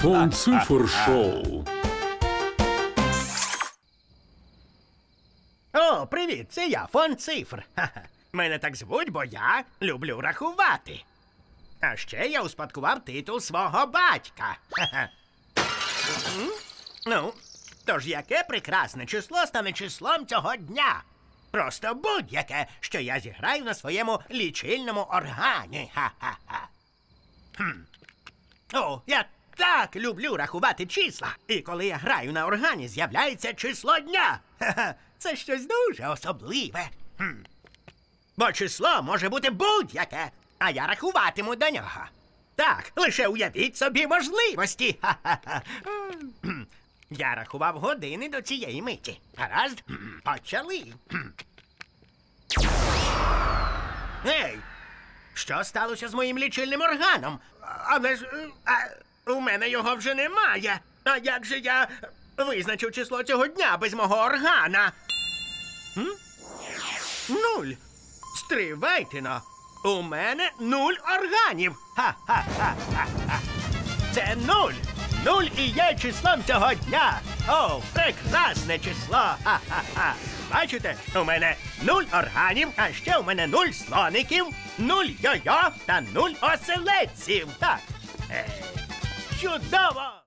Фон Цифр Шоу. О, привіт, це я, Фон Цифр. Ха-ха. Мене так звуть, бо я люблю рахувати. А ще я успадкував титул свого батька. Ха-ха. Ну, тож яке прекрасне число стане числом цього дня? Просто будь-яке, що я зіграю на своєму лічильному органі. Ха-ха-ха. О, я так люблю рахувати числа. І коли я граю на органі, з'являється число дня. Ха-ха. Це щось дуже особливе. Бо число може бути будь-яке, а я рахуватиму до нього. Так, лише уявіть собі можливості. Ха-ха-ха. Я рахував години до цієї миті. Гаразд? Почали. Ей, що сталося з моїм лічильним органом? Але ж у мене його вже немає. А як же я визначив число цього дня без мого органа? 0. Стривайте-но. У мене 0 органів. Ха-ха-ха-ха-ха. Це 0. 0 і є числом цього дня. О, прекрасне число. Ха-ха-ха. Бачите, у мене 0 органів, а ще у мене 0 слоників, 0 йо-йо та 0 оселедців. Так. Чудово!